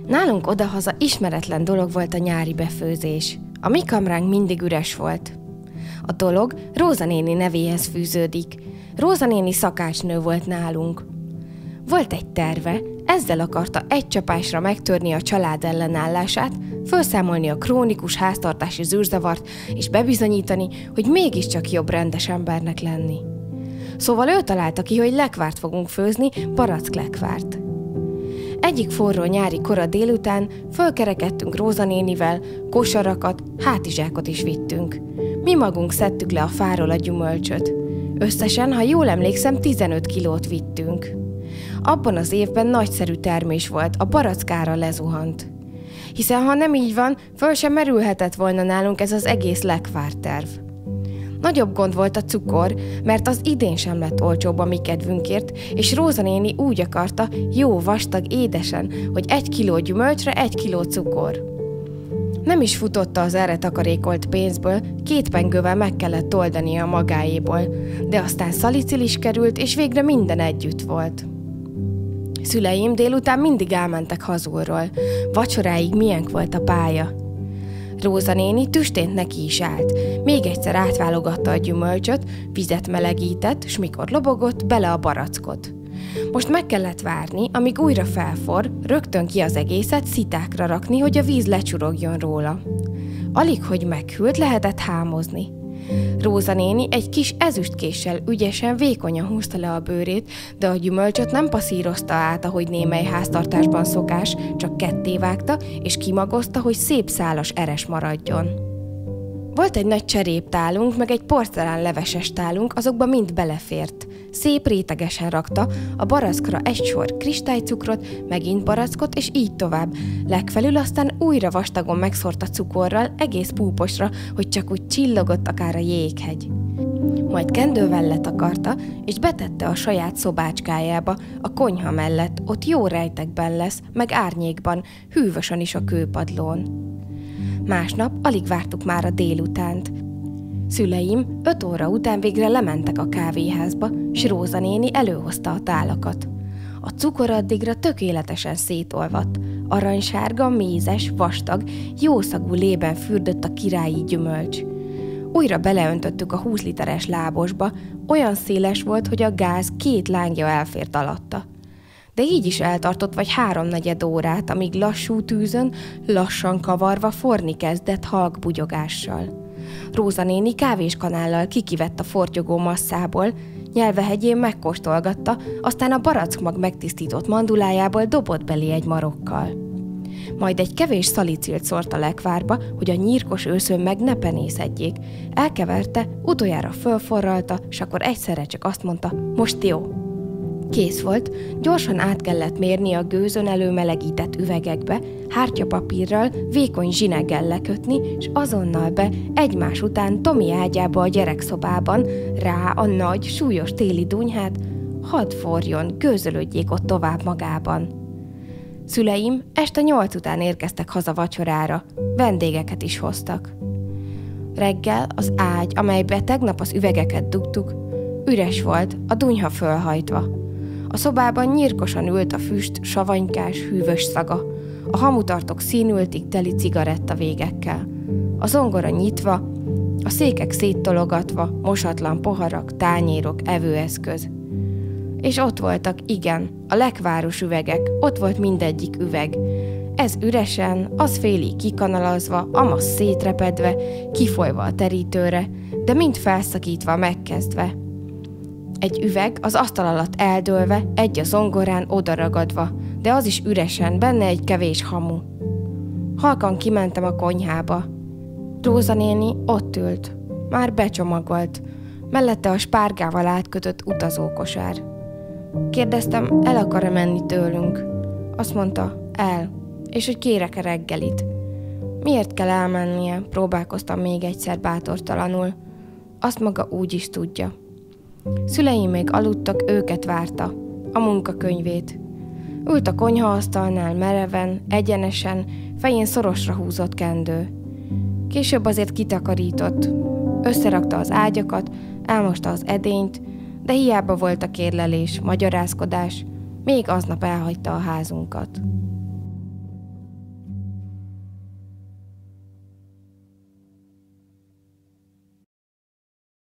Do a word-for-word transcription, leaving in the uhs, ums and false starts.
Nálunk odahaza ismeretlen dolog volt a nyári befőzés. A mi kamránk mindig üres volt. A dolog Róza néni nevéhez fűződik. Róza néni szakácsnő volt nálunk. Volt egy terve, ezzel akarta egy csapásra megtörni a család ellenállását, felszámolni a krónikus háztartási zűrzavart, és bebizonyítani, hogy mégiscsak jobb rendes embernek lenni. Szóval ő találta ki, hogy lekvárt fogunk főzni, baracklekvárt. Egyik forró nyári kora délután fölkerekedtünk Róza nénivel, kosarakat, hátizsákot is vittünk. Mi magunk szedtük le a fáról a gyümölcsöt. Összesen, ha jól emlékszem, tizenöt kilót vittünk. Abban az évben nagyszerű termés volt, a barackára lezuhant. Hiszen ha nem így van, föl sem merülhetett volna nálunk ez az egész lekvárterv. Nagyobb gond volt a cukor, mert az idén sem lett olcsóbb a mi kedvünkért, és Róza néni úgy akarta, jó vastag, édesen, hogy egy kiló gyümölcsre egy kiló cukor. Nem is futotta az erre takarékolt pénzből, két pengővel meg kellett oldania magáéból, de aztán szalicil is került, és végre minden együtt volt. Szüleim délután mindig elmentek hazulról. Vacsoráig milyen volt a pálya. Róza néni tüstént neki is állt. Még egyszer átválogatta a gyümölcsöt, vizet melegített, s mikor lobogott, bele a barackot. Most meg kellett várni, amíg újra felfor, rögtön ki az egészet szitákra rakni, hogy a víz lecsurogjon róla. Alig, hogy meghűlt, lehetett hámozni. Róza néni egy kis ezüstkéssel ügyesen vékonyan húzta le a bőrét, de a gyümölcsöt nem passzírozta át, ahogy némely háztartásban szokás, csak ketté vágta, és kimagozta, hogy szép szálas eres maradjon. Volt egy nagy cseréptálunk, meg egy porcelán leveses tálunk, azokba mind belefért. Szép rétegesen rakta, a barackra egy sor kristálycukrot, megint barackot, és így tovább. Legfelül aztán újra vastagon megszórta cukorral, egész púposra, hogy csak úgy csillogott akár a jéghegy. Majd kendővel letakarta, és betette a saját szobácskájába, a konyha mellett, ott jó rejtekben lesz, meg árnyékban, hűvösen is a kőpadlón. Másnap alig vártuk már a délutánt. Szüleim öt óra után végre lementek a kávéházba, s Róza néni előhozta a tálakat. A cukor addigra tökéletesen szétolvadt, aranysárga, mézes, vastag, jószagú lében fürdött a királyi gyümölcs. Újra beleöntöttük a húsz literes lábosba, olyan széles volt, hogy a gáz két lángja elfért alatta. De így is eltartott vagy háromnegyed órát, amíg lassú tűzön, lassan kavarva forni kezdett halk bugyogással. Róza néni kávéskanállal kikivett a fortyogó masszából, nyelvehegyén megkóstolgatta, aztán a barackmag megtisztított mandulájából dobott belé egy marokkal. Majd egy kevés szalicilt szórt a lekvárba, hogy a nyírkos őszön meg ne penészedjék. Elkeverte, utoljára fölforralta, s akkor egyszerre csak azt mondta, most jó. Kész volt, gyorsan át kellett mérni a gőzön előmelegített üvegekbe, hártyapapírral, vékony zsineggel lekötni, és azonnal be, egymás után Tomi ágyába a gyerekszobában, rá a nagy, súlyos téli dunyhát, hadd forjon, gőzölődjék ott tovább magában. Szüleim este nyolc után érkeztek haza vacsorára, vendégeket is hoztak. Reggel az ágy, amelybe tegnap az üvegeket dugtuk, üres volt, a dunyha fölhajtva. A szobában nyírkosan ült a füst savanykás, hűvös szaga, a hamutartok színültig teli cigaretta végekkel. A zongora nyitva, a székek széttologatva, mosatlan poharak, tányérok, evőeszköz. És ott voltak, igen, a lekváros üvegek, ott volt mindegyik üveg. Ez üresen, az félig kikanalazva, amaz szétrepedve, kifolyva a terítőre, de mind felszakítva, megkezdve. Egy üveg az asztal alatt eldőlve, egy a zongorán odaragadva, de az is üresen, benne egy kevés hamu. Halkan kimentem a konyhába. Róza néni ott ült, már becsomagolt, mellette a spárgával átkötött utazókosár. Kérdeztem, el akar-e menni tőlünk? Azt mondta, el, és hogy kérek-e reggelit. Miért kell elmennie? Próbálkoztam még egyszer bátortalanul. Azt maga úgy is tudja. Szüleim még aludtak, őket várta, a munkakönyvét. Ült a konyhaasztalnál mereven, egyenesen, fején szorosra húzott kendő. Később azért kitakarított, összerakta az ágyakat, elmosta az edényt, de hiába volt a kérlelés, magyarázkodás, még aznap elhagyta a házunkat.